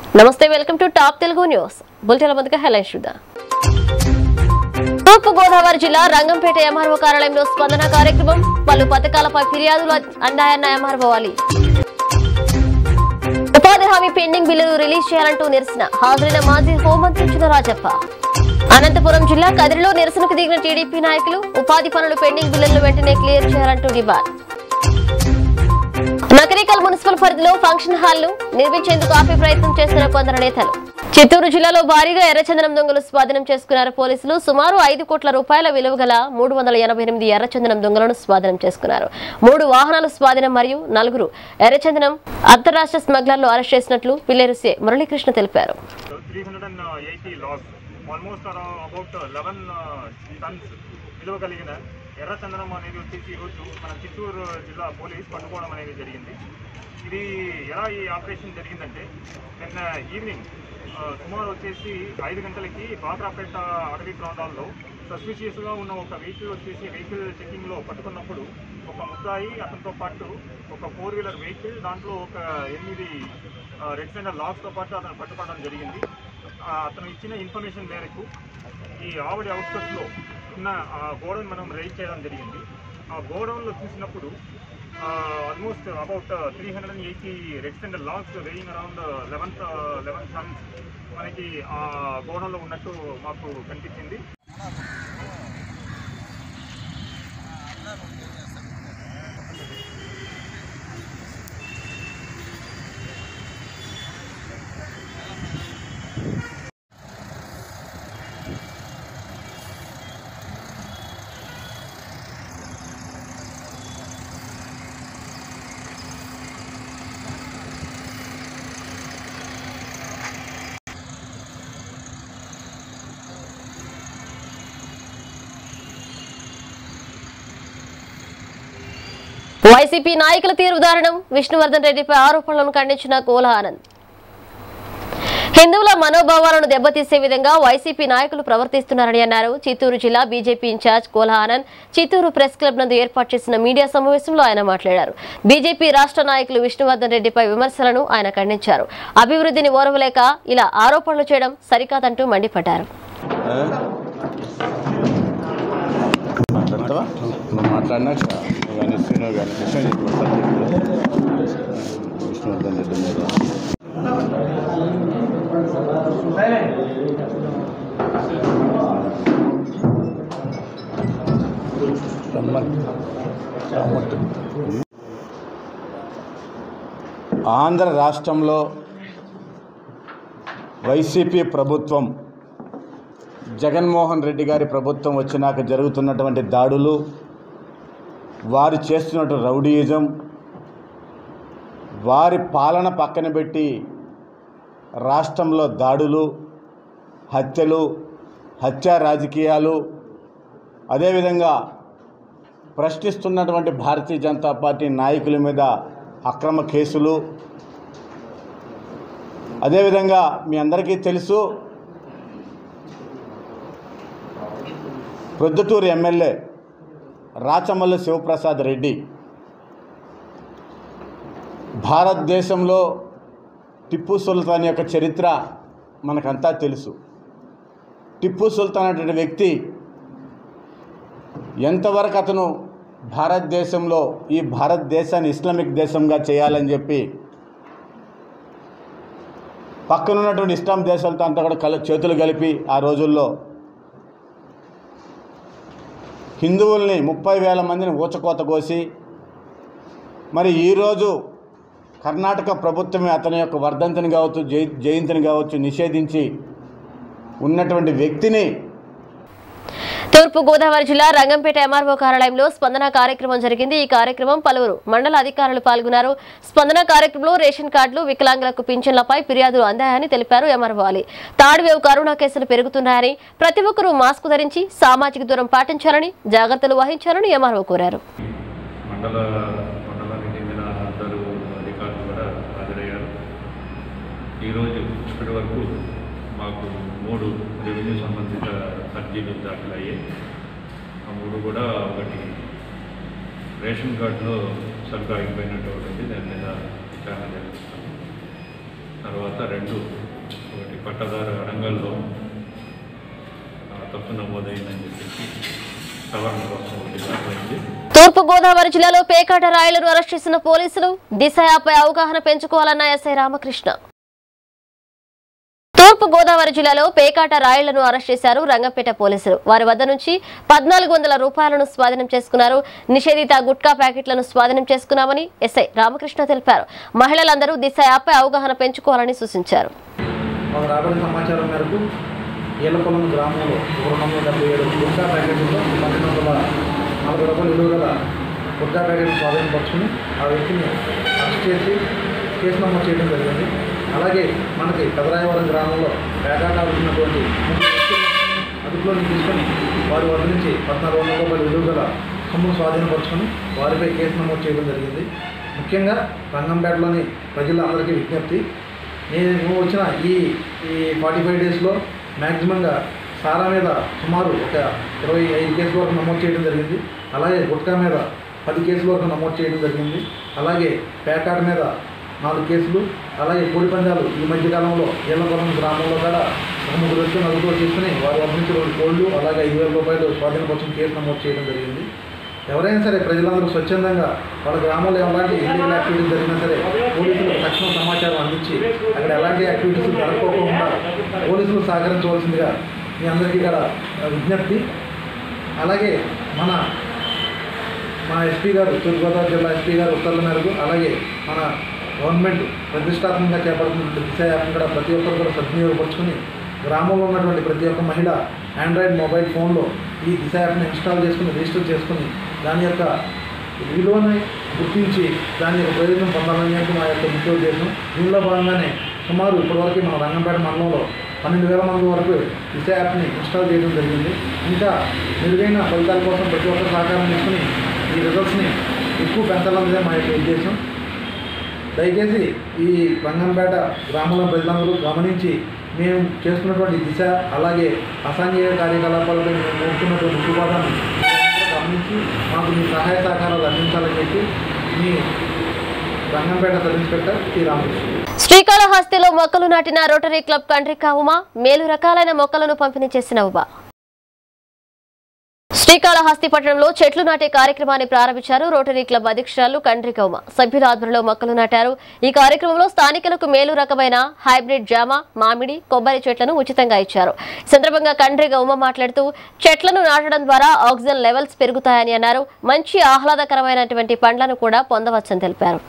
నమస్తే, welcome to top Telugu news bulletin. ముందుగా headlines చూద్దాం. తూర్పు గోదావరి జిల్లా రంగంపేట ఎంఆర్ఓ కార్యాలయంలో స్పందన కార్యక్రమం. పలు పథకాలపై ఫిర్యాదులు అందాయన్న ఎంఆర్ఓ అలీ. ఉపాధి హామీ పెండింగ్ బిల్లులు రిలీజ్ చేయాలంటూ నిరసన. హాజరైన మాజీ హోంమంత్రి చినరాజప్ప. అనంతపురం జిల్లా కదిరిలో నిరసనకు దిగిన టీడీపీ నాయకులు. ఉపాధి పనులు పెండింగ్ బిల్లులను వెంటనే క్లియర్ చేయాలంటూ డిమాండ్. నకరికల్ మున్సిపల్ పరిధిలో ఫంక్షన్ హాల్ ను నిర్మించేందుకు ఆపే ప్రయత్నం చేస్తున్న కొందరు నేతలు. చిత్తూరు జిల్లాలో భారీగా ఎర్రచందనం దొంగలు స్వాధీనం చేసుకున్నారు పోలీసులు. సుమారు 5 కోట్ల రూపాయల విలువ గల 388 ఎర్రచందనం దొంగలను స్వాధీనం చేసుకున్నారు. 3 వాహనాలు స్వాధీనం మరియు 4 ఎర్రచందనం అంతర్రాష్ట్ర స్మగ్లర్లు అరెస్ట్ చేసినట్లు పిల్లేరు సి మురళీకృష్ణ తెలిపారు. ఎర్రచందనం అనేది వచ్చేసి ఈరోజు మన చిత్తూరు జిల్లా పోలీస్ పట్టుకోవడం అనేది జరిగింది. ఇది ఎలా ఈ ఆపరేషన్ జరిగిందంటే, నిన్న ఈవినింగ్ సుమారు వచ్చేసి 5 గంటలకి బాక్రాపేట అడవి ప్రాంతాల్లో సస్పిషియస్గా ఉన్న ఒక వెహికల్ వచ్చేసి వెహికల్ చెకింగ్లో పట్టుకున్నప్పుడు ఒక ముద్దాయి అతనితో పాటు ఒక 4 వీలర్ వెహికల్, దాంట్లో ఒక 8 రెడ్ సెండర్ లాక్స్తో పాటు అతను పట్టుకోవడం జరిగింది. అతను ఇచ్చిన ఇన్ఫర్మేషన్ మేరకు ఈ ఆవడి అవుట్స్కట్స్లో ఉన్న గోడౌన్ మనం రైజ్ చేయడం జరిగింది. ఆ గోడౌన్లో చూసినప్పుడు almost about 380 red sander logs weighing around 11 tons మనకి ఆ గోడౌన్లో ఉన్నట్టు మాకు కనిపించింది. వైసీపీ నాయకుల తీరు దారుణం. విష్ణువర్ధన్ రెడ్డిపై ఆరోపణలను ఖండించిన కోలా ఆనంద్. హిందువుల మనోభావాలను దెబ్బతీసే విధంగా వైసీపీ నాయకులు ప్రవర్తిస్తున్నారని అన్నారు. చిత్తూరు జిల్లా BJP incharge Kola Anand Chittoor press club నందు ఏర్పాటు చేసిన మీడియా సమావేశంలో ఆయన మాట్లాడారు. బీజేపీ రాష్ట్ర నాయకులు విష్ణువర్ధన్ రెడ్డిపై విమర్శలను ఆయన ఖండించారు. అభివృద్ధిని ఓర్వలేక ఇలా ఆరోపణలు చేయడం సరికాదంటూ మండిపడ్డారు. ఆంధ్ర రాష్ట్రంలో వైసీపీ ప్రభుత్వం, జగన్మోహన్ రెడ్డి గారి ప్రభుత్వం వచ్చినాక జరుగుతున్నటువంటి దాడులు, వారు చేస్తున్నటువంటి రౌడీయిజం, వారి పాలన పక్కన పెట్టి రాష్ట్రంలో దాడులు, హత్యలు, హత్యా రాజకీయాలు, అదేవిధంగా ప్రశ్నిస్తున్నటువంటి భారతీయ జనతా పార్టీ నాయకుల మీద అక్రమ కేసులు, అదేవిధంగా మీ అందరికీ తెలుసు ప్రొద్దుటూరు ఎమ్మెల్యే రాచమల్లు శివప్రసాద్ రెడ్డి భారతదేశంలో టిప్పు సుల్తాన్ యొక్క చరిత్ర మనకంతా తెలుసు. టిప్పు సుల్తాన్ అనే వ్యక్తి ఎంతవరకు అతను భారతదేశంలో ఈ భారతదేశాన్ని ఇస్లామిక్ దేశంగా చేయాలని చెప్పి పక్కనున్నటువంటి ఇస్లాం దేశాలతో అంతా కూడా చేతులు కలిపి ఆ రోజుల్లో హిందువుల్ని 30,000 మందిని ఊచకోత కోసి, మరి ఈరోజు కర్ణాటక ప్రభుత్వమే అతని యొక్క వర్ధంతిని కావచ్చు, జయంతిని కావచ్చు నిషేధించి ఉన్నటువంటి వ్యక్తిని. తూర్పు గోదావరి జిల్లా రంగంపేట ఎంఆర్ఓ కార్యాలయంలో స్పందన కార్యక్రమం జరిగింది. ఈ కార్యక్రమం పలువురు మండల అధికారులు పాల్గొన్నారు. స్పందన కార్యక్రమంలో రేషన్ కార్డులు, వికలాంగులకు పింఛన్లపై ఫిర్యాదులు అందాయని తెలిపారు ఎంఆర్ఓ అలీ. థర్డ్ కరోనా కేసులు పెరుగుతున్నాయని, ప్రతి ఒక్కరూ మాస్క్ ధరించి సామాజిక దూరం పాటించాలని, జాగ్రత్తలు వహించాలని ఎంఆర్ఓ కోరారు. మాకు 3 రెవెన్యూ సంబంధిత అర్జీలు దాఖలయ్యాయి. ఆ 3 కూడా ఒకటి రేషన్ కార్డులో సరుకు ఆగిపోయినట్టు ఒకటి, దాని మీద విచారణ జరుగుతుంది. తర్వాత ఒకటి పట్టదారు అడంగల్లో తప్పు నమోదైందని చెప్పేసి సవరణ కోసం ఒకటి దాఖలైంది. తూర్పు గోదావరి జిల్లాలో పేకాట రాయులను అరెస్ట్ చేసిన పోలీసులు దిశ యాప్పై అవగాహన పెంచుకోవాలన్న ఎస్ఐ రామకృష్ణ. తూర్పు గోదావరి జిల్లాలో పేకాట రాయులను అరెస్ట్ చేశారు రంగంపేట పోలీసులు. వారి వద్ద నుంచి 1400 రూపాయలను స్వాధీనం చేసుకున్నారు. నిషేధిత గుట్కా ప్యాకెట్లను స్వాధీనం చేసుకున్నామని ఎస్ఐ రామకృష్ణ తెలిపారు. మహిళలందరూ దిశ యాప్పై అవగాహన పెంచుకోవాలని సూచించారు. సమాచారం మేరకు ఏలపొలం గ్రామంలో 277 గుట్కా ప్యాకెట్లతో 1240 రూపాయలు విలువ గల గుట్కా ప్యాకెట్లు స్వాధీనపరుచుకుని ఆ వ్యక్తిని అరెస్ట్ చేసి కేసు నమోదు చేయడం జరిగింది. అలాగే మనకి పెదరాయవరం గ్రామంలో పేకాట ఆడుతున్నటువంటి అదుపులోకి తీసుకొని వారి వద్ద నుంచి 1400 రూపాయలు విలువ గల సొమ్మును స్వాధీనపరుచుకొని వారిపై కేసు నమోదు చేయడం జరిగింది. ముఖ్యంగా రంగంపేటలోని ప్రజలందరికీ విజ్ఞప్తి, నేను వచ్చిన ఈ 45 డేస్లో మ్యాక్సిమంగా సారా మీద సుమారు ఒక 25 కేసుల వరకు నమోదు చేయడం జరిగింది. అలాగే గుట్కా మీద 10 కేసుల వరకు నమోదు చేయడం జరిగింది. అలాగే పేకాట మీద 4 కేసులు, అలాగే కోడి పందాలు ఈ మధ్యకాలంలో ఏలపొలం గ్రామంలో కూడా 3 వ్యక్తులను అదుపులో చేసుకుని వారి వద్ద నుంచి 2 కోళ్లు అలాగే 5000 రూపాయలు స్వాధీనపరిచిన కేసు నమోదు చేయడం జరిగింది. ఎవరైనా సరే ప్రజలందరూ స్వచ్ఛందంగా వాళ్ళ గ్రామంలో ఎలాంటి ఇల్లీగల్ యాక్టివిటీస్ జరిగినా సరే పోలీసులకు తక్షణ సమాచారం అందించి అక్కడ ఎలాంటి యాక్టివిటీస్ జరగకోకుండా పోలీసులు సహకరించవలసిందిగా మీ అందరికీ ఇక్కడ విజ్ఞప్తి. అలాగే మన ఎస్పీ గారు, తూర్పుగోదావరి జిల్లా ఎస్పీ గారు ఉత్తర్వుల మేరకు అలాగే మన గవర్నమెంట్ ప్రతిష్టాత్మకంగా చేపడుతున్న దిశ యాప్ను కూడా ప్రతి ఒక్కరు కూడా సద్వినియోగపరుచుకుని గ్రామంలో ఉన్నటువంటి ప్రతి ఒక్క మహిళ ఆండ్రాయిడ్ మొబైల్ ఫోన్లో ఈ దిశ యాప్ని ఇన్స్టాల్ చేసుకుని రిజిస్టర్ చేసుకుని దాని యొక్క విలువని గుర్తించి దాని యొక్క ప్రయోజనం పొందాలని మా యొక్క ముఖ్య ఉద్దేశం. దీనిలో భాగంగానే సుమారు ఇప్పటివరకు మన రంగంపేట మండలంలో 12,000 మంది వరకు దిశ యాప్ని ఇన్స్టాల్ చేయడం జరిగింది. ఇంకా మెరుగైన ఫలితాల కోసం ప్రతి ఒక్కరు సహకారం తీసుకుని ఈ రిజల్ట్స్ని ఎక్కువ పెంచాలన్నదే మా యొక్క ఉద్దేశం. దయచేసి ఈ రంగంపేట గ్రామంలో ప్రజలందరూ గమనించి మేము చేస్తున్నటువంటి దిశ అలాగే అసాంఘిక కార్యకలాపాలపై మేము మోస్తున్నటువంటి ఉక్కుపాదాన్ని గమనించి మాకు మీ సహాయ సహకారాలు అందించాలని చెప్పి మీ Rangampeta sub inspector T Ramakrishna. శ్రీకాళహస్తిలో మొక్కలు నాటిన రోటరీ క్లబ్ కండ్రిక ఉమ మేలు రకాలైన మొక్కలను పంపిణీ చేసిన ఉమ. శ్రీకాళహస్తి పట్టణంలో చెట్లు నాటే కార్యక్రమాన్ని ప్రారంభించారు రోటరీ క్లబ్ అధ్యక్షురాలు కండ్రిక ఉమ. సభ్యుల ఆధ్వర్యంలో మొక్కలు నాటారు. ఈ కార్యక్రమంలో స్థానికులకు మేలు రకమైన హైబ్రిడ్ జామ, మామిడి, కొబ్బరి చెట్లను ఉచితంగా ఇచ్చారు. ఈ సందర్భంగా కండ్రిక ఉమ మాట్లాడుతూ చెట్లను నాటడం ద్వారా ఆక్సిజన్ లెవెల్స్ పెరుగుతాయని అన్నారు. మంచి ఆహ్లాదకరమైనటువంటి పండ్లను కూడా పొందవచ్చని తెలిపారు.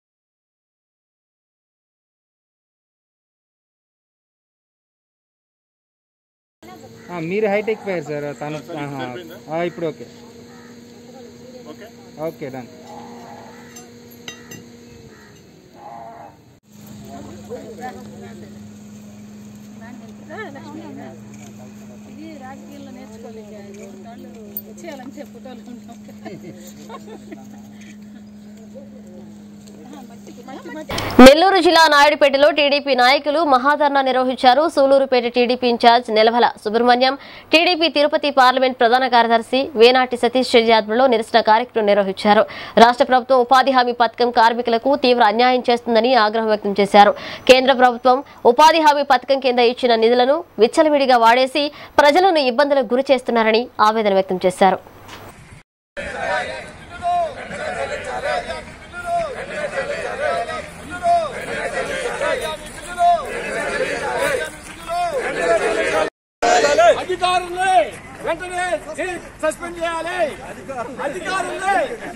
మీరు హైట్ ఎక్కిపోయారు సార్. తను ఇప్పుడు ఓకే ఓకే డన్. ఇది రాజకీయాల్లో నేర్చుకోలేక వచ్చేయాలని చెప్పుకోవాలి. నెల్లూరు జిల్లా నాయుడుపేటలో టీడీపీ నాయకులు మహాధర్నా నిర్వహించారు. Sullurpeta TDP incharge Nelavala Subrahmanyam, TDP Tirupati parliament ప్రధాన కార్యదర్శి వేనాటి సతీష్ రెడ్డి ఆధ్వర్యంలో నిరసన కార్యక్రమం నిర్వహించారు. రాష్ట్ర ప్రభుత్వం ఉపాధి హామీ పథకం కార్మికులకు తీవ్ర అన్యాయం చేస్తుందని ఆగ్రహం వ్యక్తం చేశారు. కేంద్ర ప్రభుత్వం ఉపాధి హామీ పథకం కింద ఇచ్చిన నిధులను విచ్చలవిడిగా వాడేసి ప్రజలను ఇబ్బందులకు గురి చేస్తున్నారని ఆవేదన వ్యక్తం చేశారు. అధికారుల్ని వెంటనే సస్పెండ్ చేయాలి. అధికారుల్ని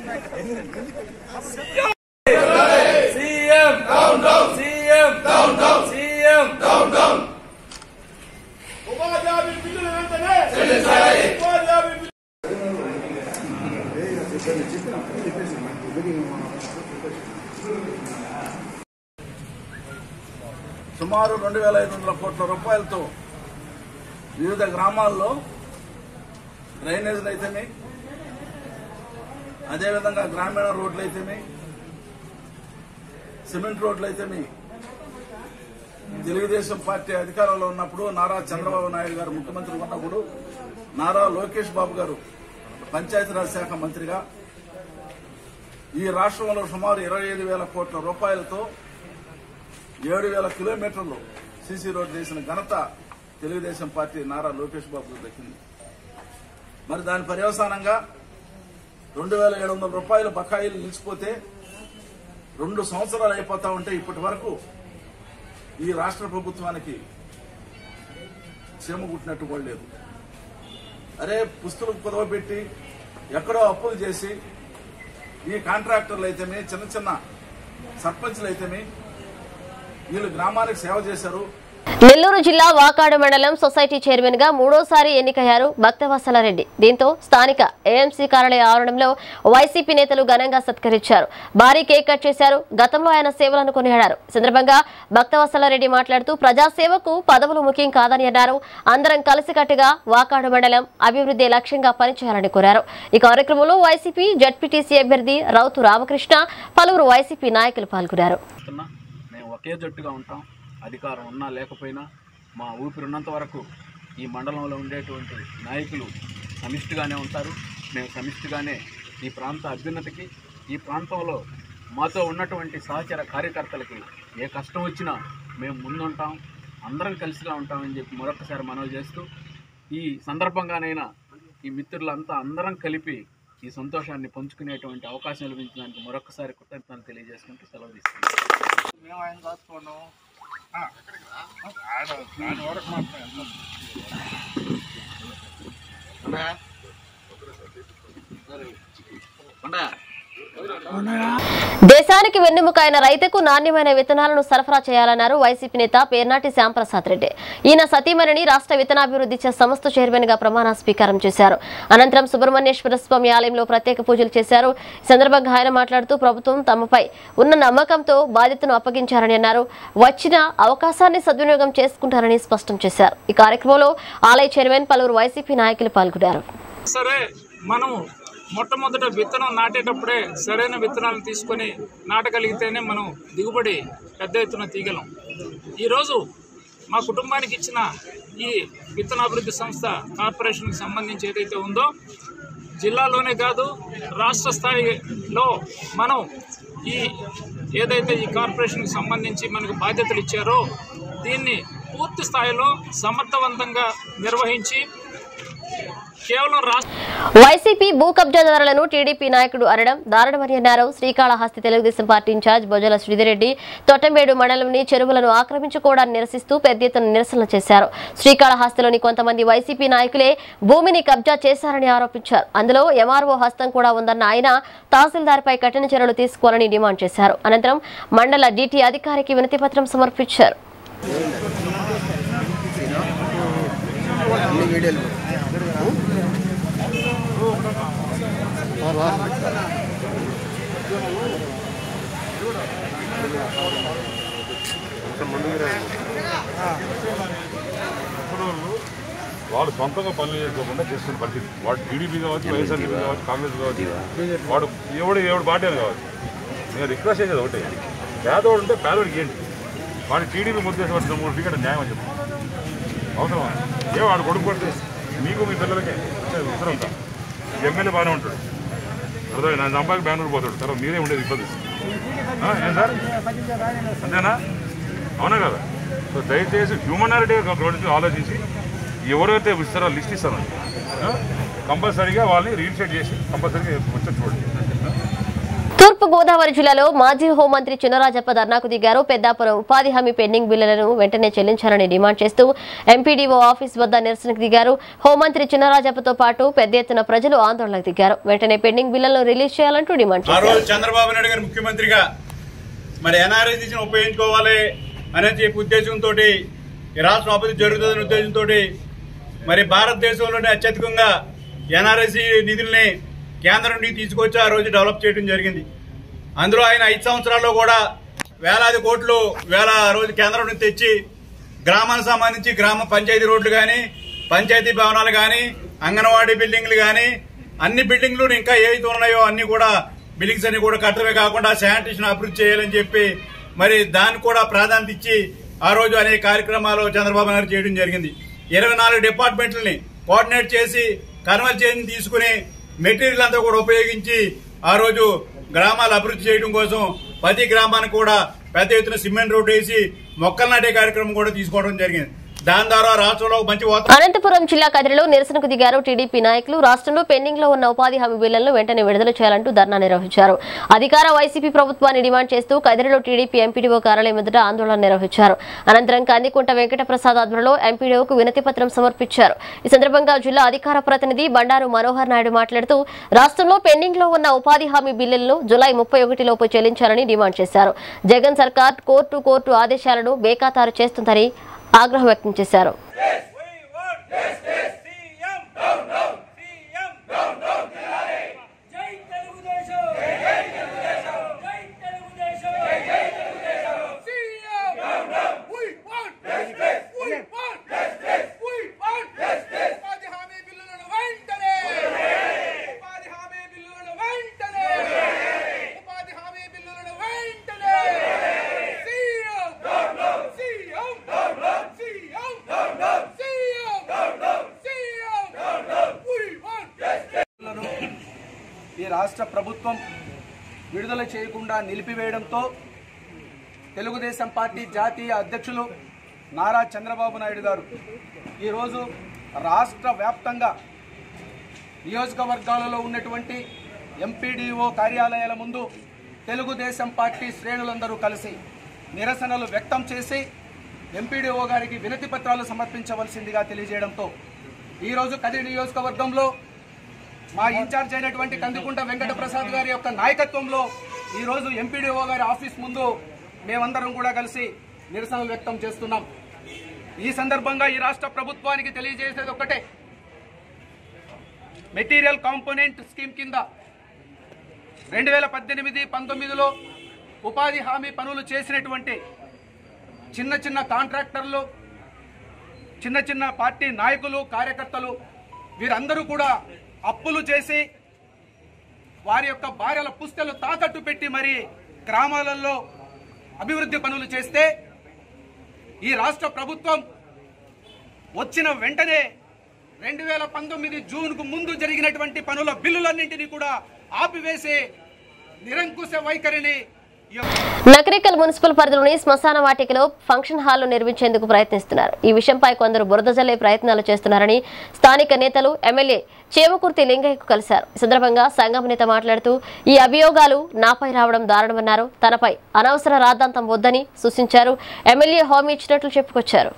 CM down down, CM down down, CM down down. ఉపాధి హామీ బిల్లులు వెంటనే చెల్లించాలి. ఉపాధి హామీ సుమారు 2,500 కోట్ల రూపాయలతో వివిధ గ్రామాల్లో డ్రైనేజీలు అయితేనే, అదేవిధంగా గ్రామీణ రోడ్లు అయితేనే, సిమెంట్ రోడ్లు అయితేనే తెలుగుదేశం పార్టీ అధికారంలో ఉన్నప్పుడు నారా చంద్రబాబు నాయుడు గారు ముఖ్యమంత్రి ఉన్నప్పుడు నారా లోకేష్ బాబు గారు పంచాయతీరాజ్ శాఖ మంత్రిగా ఈ రాష్ట్రంలో సుమారు 25,000 కోట్ల రూపాయలతో 7,000 కిలోమీటర్లు సీసీ రోడ్డు చేసిన ఘనత తెలుగుదేశం పార్టీ నారా లోకేష్ బాబుకు దక్కింది. మరి దాని పర్యవసానంగా 2,700 రూపాయల బకాయిలు నిలిచిపోతే 2 సంవత్సరాలు అయిపోతా ఉంటే ఇప్పటి వరకు ఈ రాష్ట్ర ప్రభుత్వానికి చీమ కుట్టినట్టు కూడా లేదు. అరే పుస్తులకు కుదవబెట్టి ఎక్కడో అప్పులు చేసి ఈ కాంట్రాక్టర్లు అయితేనే చిన్న చిన్న సర్పంచ్లు అయితేనే వీళ్ళు గ్రామానికి సేవ చేశారు. నెల్లూరు జిల్లా వాకాడు మండలం సొసైటీ చైర్మన్ గా 3వసారి ఎన్నికయ్యారు భక్తవత్సలారెడ్డి. దీంతో స్థానిక ఏఎంసీ కార్యాలయ ఆవరణంలో వైసీపీ నేతలు ఘనంగా సత్కరించారు. భారీ కేక్ కట్ చేశారు. గతంలో ఆయన సేవలను కొనియాడారు. సందర్భంగా భక్తవత్సలారెడ్డి మాట్లాడుతూ ప్రజాసేవకు పదవులు ముఖ్యం కాదని అన్నారు. అందరం కలిసికట్టుగా వాకాడు మండలం అభివృద్ధి లక్ష్యంగా పనిచేయాలని కోరారు. ఈ కార్యక్రమంలో వైసీపీ జడ్పీటీసీ అభ్యర్థి రౌతు రామకృష్ణ, పలువురు వైసీపీ నాయకులు పాల్గొన్నారు. ఒకే జట్టుగా ఉంటాం. అధికారం ఉన్నా లేకపోయినా మా ఊపిరి ఉన్నంత వరకు ఈ మండలంలో ఉండేటువంటి నాయకులు సమిష్టిగానే ఉంటారు. మేము సమిష్టిగానే ఈ ప్రాంత అభ్యున్నతికి, ఈ ప్రాంతంలో మాతో ఉన్నటువంటి సహచర కార్యకర్తలకి ఏ కష్టం వచ్చినా మేము ముందుంటాం, అందరం కలిసిగా ఉంటామని చెప్పి మరొకసారి మనవి చేస్తూ, ఈ సందర్భంగానైనా ఈ మిత్రులంతా అందరం కలిపి ఈ సంతోషాన్ని పంచుకునేటువంటి అవకాశం లభించడానికి మరొకసారి కృతజ్ఞతలు తెలియజేసుకుంటూ సెలవు తీసుకుంటాం. మేము ఆయన కాచుకున్నాం. దేశానికి వెన్నెముక అయిన రైతుకు నాణ్యమైన విత్తనాలను సరఫరా చేయాలన్నారు వైసీపీ నేత పేర్నాటి శ్యాంప్రసాద్ రెడ్డి. ఈయన సతీమణిని రాష్ట్ర విత్తనాభివృద్ధి సంస్థ చైర్మన్ గా ప్రమాణ స్వీకారం చేశారు. అనంతరం సుబ్రహ్మణ్యేశ్వర స్వామి ఆలయంలో ప్రత్యేక పూజలు చేశారు. ఈ సందర్భంగా ఆయన మాట్లాడుతూ ప్రభుత్వం తమపై ఉన్న నమ్మకంతో బాధ్యతను అప్పగించారని అన్నారు. వచ్చిన అవకాశాన్ని సద్వినియోగం చేసుకుంటారని స్పష్టం చేశారు. ఈ కార్యక్రమంలో ఆలయ చైర్మన్, పలువురు వైసీపీ నాయకులు పాల్గొన్నారు. మొట్టమొదట విత్తనం నాటేటప్పుడే సరైన విత్తనాలు తీసుకొని నాటగలిగితేనే మనం దిగుబడి పెద్ద ఎత్తున తీయగలం. ఈరోజు మా కుటుంబానికి ఇచ్చిన ఈ విత్తనాభివృద్ధి సంస్థ కార్పొరేషన్కి సంబంధించి ఏదైతే ఉందో, జిల్లాలోనే కాదు రాష్ట్ర స్థాయిలో మనం ఏదైతే ఈ కార్పొరేషన్కి సంబంధించి మనకు బాధ్యతలు ఇచ్చారో దీన్ని పూర్తి స్థాయిలో సమర్థవంతంగా నిర్వహించి వైసీపీ భూ కబ్జాదారులను టీడీపీ నాయకుడు అనడం దారుణమని అన్నారు. శ్రీకాళహస్తి తెలుగుదేశం పార్టీ ఇన్ఛార్జ్ బొజ్జల శ్రీధర్రెడ్డి తొట్టంబేడు మండలంలోని చెరువులను ఆక్రమించుకోవడాన్ని నిరసిస్తూ పెద్ద ఎత్తున నిరసనలు చేశారు. శ్రీకాళహస్తిలోని కొంతమంది వైసీపీ నాయకులే భూమిని కబ్జా చేశారని ఆరోపించారు. అందులో ఎంఆర్ఓ హస్తం కూడా ఉందన్న ఆయన తహసీల్దార్పై కఠిన చర్యలు తీసుకోవాలని డిమాండ్ చేశారు. అనంతరం మండల డీటీ అధికారికి వినతిపత్రం సమర్పించారు. వాడు సొంతంగా పనులు చేసుకోకుండా చేస్తున్న పరిస్థితి. వాడు టీడీపీ కావచ్చు, వైఎస్ఆర్సీపీ కావచ్చు, కాంగ్రెస్ కావచ్చు, వాడు ఎవడు పార్టీ అని కావచ్చు. నేను రిక్వెస్ట్ చేసేది ఒకటే, పేదవాడు ఉంటే పేదవాడికి ఏంటి, వాడు టీడీపీ ముద్దేసి పడుతున్న 3 టికెట్ న్యాయం అని చెప్పి అవసరం. వాడు కొడుకు పడితే మీకు మీ పిల్లలకే ఉత్తరం ఉంటా. ఎమ్మెల్యే బాగానే ఉంటాడు, అర్థం నా సంపాదికి బెంగళూరు పోతాడు, తర్వాత మీరే ఉండేది ఇబ్బంది. ఏం సార్ అంతేనా? అవునా కదా? సో దయచేసి హ్యూమనారిటీ గురించి ఆలోచించి ఎవరైతే ఇస్తారో లిస్ట్ ఇస్తారో కంపల్సరీగా వాళ్ళని రీఇన్స్టేట్ చేసి కంపల్సరీగా వచ్చి చూడండి. తూర్పు గోదావరి జిల్లాలో మాజీ హోంమంత్రి చినరాజప్ప ధర్నాకు దిగారు. పెద్దాపురం ఉపాధి హామీ పెండింగ్ బిల్లులను వెంటనే చెల్లించాలని డిమాండ్ చేస్తూ ఎంపీడీఓ ఆఫీస్ వద్ద నిరసనకు దిగారు. హోంమంత్రి చినరాజప్పతో పాటు పెద్ద ఎత్తున ప్రజలు ఆందోళనకు దిగారు. వెంటనే పెండింగ్ బిల్లులను రిలీజ్ చేయాలంటూ డిమాండ్ చేశారు. చంద్రబాబు నాయుడు గారు ముఖ్యమంత్రిగా మరి ఎన్ఆర్ఎస్ ఉపయోగించుకోవాలి అనే చెప్పి ఉద్దేశంతో ఈ రాష్ట్రం అభివృద్ధి జరుగుతుందనే ఉద్దేశంతో మరి భారతదేశంలోనే అత్యధికంగా ఎన్ఆర్ఎస్సి నిధుల్ని కేంద్రం నుండి తీసుకొచ్చి ఆ రోజు డెవలప్ చేయడం జరిగింది. అందులో ఆయన 5 సంవత్సరాల్లో కూడా వేలాది కోట్లు ఆ రోజు కేంద్రం నుంచి తెచ్చి గ్రామానికి సంబంధించి గ్రామ పంచాయతీ రోడ్లు కానీ, పంచాయతీ భవనాలు కానీ, అంగన్వాడీ బిల్డింగ్లు కానీ అన్ని బిల్డింగ్లు ఇంకా ఏవైతే ఉన్నాయో అన్ని కూడా బిల్డింగ్స్ అన్ని కూడా కట్టడమే కాకుండా శానిటేషన్ అభివృద్ధి చేయాలని చెప్పి మరి దాన్ని కూడా ప్రాధాన్యత ఇచ్చి ఆ రోజు అనేక కార్యక్రమాలు చంద్రబాబు నాయుడు చేయడం జరిగింది. 24 డిపార్ట్మెంట్లని కోఆర్డినేట్ చేసి కన్వర్జేషన్ తీసుకుని మెటీరియల్ అంతా కూడా ఉపయోగించి ఆ రోజు గ్రామాలు అభివృద్ధి చేయడం కోసం ప్రతి గ్రామానికి కూడా పెద్ద ఎత్తున సిమెంట్ రోడ్డు వేసి మొక్కలు నాటే కార్యక్రమం కూడా తీసుకోవడం జరిగింది. దాని ద్వారా రాష్ట్రంలో మంచి అనంతపురం జిల్లా కదిరిలో నిరసనకు దిగారు టీడీపీ నాయకులు. రాష్ట్రంలో పెండింగ్ లో ఉన్న ఉపాధి హామీ బిల్లులను వెంటనే విడుదల చేయాలంటూ ధర్నా నిర్వహించారు. అధికార వైసీపీ ప్రభుత్వాన్ని డిమాండ్ చేస్తూ కదిరిలో టీడీపీ ఎంపీడీఓ కార్యాలయం ఎదుట ఆందోళన నిర్వహించారు. అనంతరం కందికుంట వెంకటప్రసాద్ ఆధ్వర్యంలో ఎంపీడీఓకు వినతి పత్రం సమర్పించారు. ఈ సందర్భంగా జిల్లా అధికార ప్రతినిధి బండారు మనోహర్ నాయుడు మాట్లాడుతూ రాష్ట్రంలో పెండింగ్ లో ఉన్న ఉపాధి హామీ బిల్లులను జూలై 31 లోపు చెల్లించాలని డిమాండ్ చేశారు. జగన్ సర్కార్ కోర్టు ఆదేశాలను బేఖాతారు చేస్తుందని ఆగ్రహం వ్యక్తం చేశారు. రాష్ట్ర ప్రభుత్వం విడుదల చేయకుండా నిలిపివేయడంతో తెలుగుదేశం పార్టీ జాతీయ అధ్యక్షులు నారా చంద్రబాబు నాయుడు గారు ఈరోజు రాష్ట్ర వ్యాప్తంగా నియోజకవర్గాలలో ఉన్నటువంటి ఎంపీడీఓ కార్యాలయాల ముందు తెలుగుదేశం పార్టీ శ్రేణులందరూ కలిసి నిరసనలు వ్యక్తం చేసి ఎంపీడీఓ గారికి వినతి పత్రాలు సమర్పించవలసిందిగా తెలియజేయడంతో ఈరోజు కదిరి నియోజకవర్గంలో మా ఇన్ఛార్జ్ అయినటువంటి కందికుంట వెంకటప్రసాద్ గారి యొక్క నాయకత్వంలో ఈరోజు ఎంపీడీఓ గారి ఆఫీస్ ముందు మేమందరం కూడా కలిసి నిరసనలు వ్యక్తం చేస్తున్నాం. ఈ సందర్భంగా ఈ రాష్ట్ర ప్రభుత్వానికి తెలియజేసేది ఒకటే, మెటీరియల్ కాంపోనెంట్ స్కీమ్ కింద 2018-19లో ఉపాధి హామీ పనులు చేసినటువంటి చిన్న కాంట్రాక్టర్లు, చిన్న పార్టీ నాయకులు, కార్యకర్తలు వీరందరూ కూడా అప్పులు చేసి వారి యొక్క భార్యల పుస్తలు తాకట్టు పెట్టి మరి గ్రామాలలో అభివృద్ధి పనులు చేస్తే ఈ రాష్ట్ర ప్రభుత్వం వచ్చిన వెంటనే 2019 జూన్కు ముందు జరిగినటువంటి పనుల బిల్లులన్నింటినీ కూడా ఆపివేసి నిరంకుశ వైఖరిని నకరికల్ మున్సిపల్ పరిధిలోని శ్మశాన వాటికలో ఫంక్షన్ హాల్ నిర్మించేందుకు ప్రయత్నిస్తున్నారు. ఈ విషయంపై కొందరు బురద జల్లే ప్రయత్నాలు చేస్తున్నారని స్థానిక నేతలు ఎమ్మెల్యే చేమకుర్తి లింగయ్యకు కలిశారు. ఈ సందర్భంగా సంఘం నేత మాట్లాడుతూ ఈ అభియోగాలు నాపై రావడం దారుణమన్నారు. తనపై అనవసర రాద్ధాంతం వద్దని సూచించారు. ఎమ్మెల్యే హామీ ఇచ్చినట్లు చెప్పుకొచ్చారు.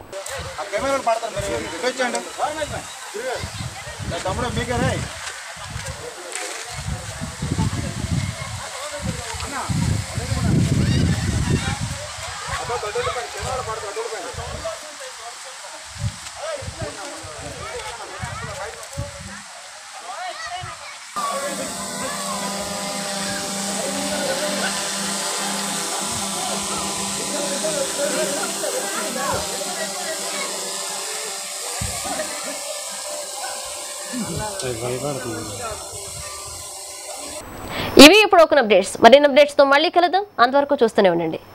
ఇవి ఇప్పుడు ఒక అప్డేట్స్. మరిన్ని అప్డేట్స్ తో మళ్ళీ కలుద్దాం. అంతవరకు చూస్తూనే ఉండండి.